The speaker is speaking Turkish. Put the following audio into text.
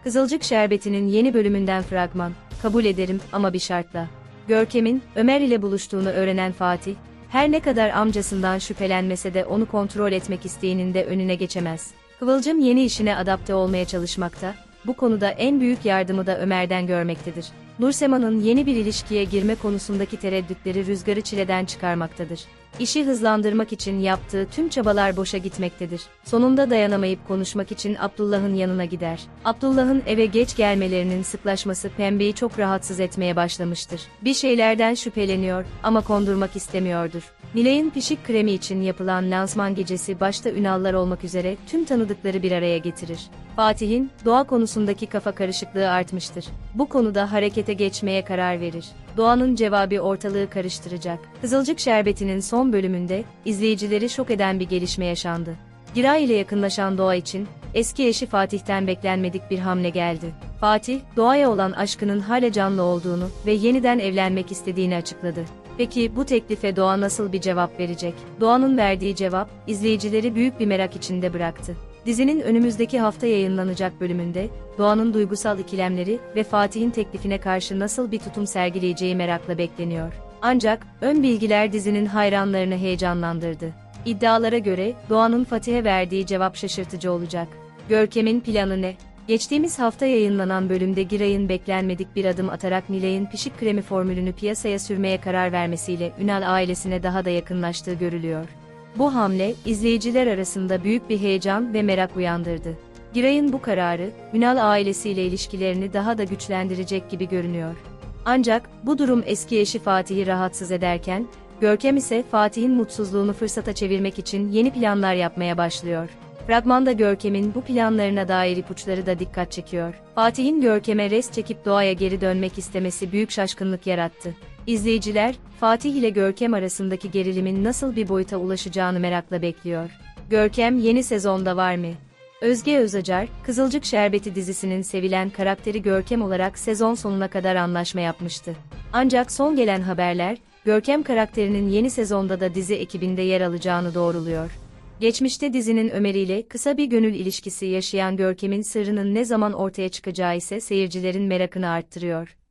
Kızılcık Şerbeti'nin yeni bölümünden fragman. Kabul ederim ama bir şartla. Görkem'in Ömer ile buluştuğunu öğrenen Fatih, her ne kadar amcasından şüphelenmese de onu kontrol etmek isteğinin de önüne geçemez. Kıvılcım yeni işine adapte olmaya çalışmakta, bu konuda en büyük yardımı da Ömer'den görmektedir. Nursema'nın yeni bir ilişkiye girme konusundaki tereddütleri Rüzgar'ı çileden çıkarmaktadır. İşi hızlandırmak için yaptığı tüm çabalar boşa gitmektedir. Sonunda dayanamayıp konuşmak için Abdullah'ın yanına gider. Abdullah'ın eve geç gelmelerinin sıklaşması Pembe'yi çok rahatsız etmeye başlamıştır. Bir şeylerden şüpheleniyor ama kondurmak istemiyordur. Nilay'ın pişik kremi için yapılan lansman gecesi başta Ünallar olmak üzere tüm tanıdıkları bir araya getirir. Fatih'in doğa konusundaki kafa karışıklığı artmıştır. Bu konuda harekete geçmeye karar verir. Doğanın cevabı ortalığı karıştıracak. Kızılcık Şerbeti'nin son bölümünde izleyicileri şok eden bir gelişme yaşandı. Giray ile yakınlaşan Doğa için eski eşi Fatih'ten beklenmedik bir hamle geldi. Fatih, Doğa'ya olan aşkının hala canlı olduğunu ve yeniden evlenmek istediğini açıkladı. Peki bu teklife Doğa nasıl bir cevap verecek? Doğa'nın verdiği cevap izleyicileri büyük bir merak içinde bıraktı. Dizinin önümüzdeki hafta yayınlanacak bölümünde, Doğan'ın duygusal ikilemleri ve Fatih'in teklifine karşı nasıl bir tutum sergileyeceği merakla bekleniyor. Ancak, ön bilgiler dizinin hayranlarını heyecanlandırdı. İddialara göre, Doğan'ın Fatih'e verdiği cevap şaşırtıcı olacak. Görkem'in planı ne? Geçtiğimiz hafta yayınlanan bölümde Giray'ın beklenmedik bir adım atarak Nilay'ın pişik kremi formülünü piyasaya sürmeye karar vermesiyle Ünal ailesine daha da yakınlaştığı görülüyor. Bu hamle, izleyiciler arasında büyük bir heyecan ve merak uyandırdı. Giray'ın bu kararı, Ünal ailesiyle ilişkilerini daha da güçlendirecek gibi görünüyor. Ancak, bu durum eski eşi Fatih'i rahatsız ederken, Görkem ise Fatih'in mutsuzluğunu fırsata çevirmek için yeni planlar yapmaya başlıyor. Fragmanda Görkem'in bu planlarına dair ipuçları da dikkat çekiyor. Fatih'in Görkem'e rest çekip doğaya geri dönmek istemesi büyük şaşkınlık yarattı. İzleyiciler, Fatih ile Görkem arasındaki gerilimin nasıl bir boyuta ulaşacağını merakla bekliyor. Görkem yeni sezonda var mı? Özge Özacar, Kızılcık Şerbeti dizisinin sevilen karakteri Görkem olarak sezon sonuna kadar anlaşma yapmıştı. Ancak son gelen haberler, Görkem karakterinin yeni sezonda da dizi ekibinde yer alacağını doğruluyor. Geçmişte dizinin Ömer ile kısa bir gönül ilişkisi yaşayan Görkem'in sırrının ne zaman ortaya çıkacağı ise seyircilerin merakını arttırıyor.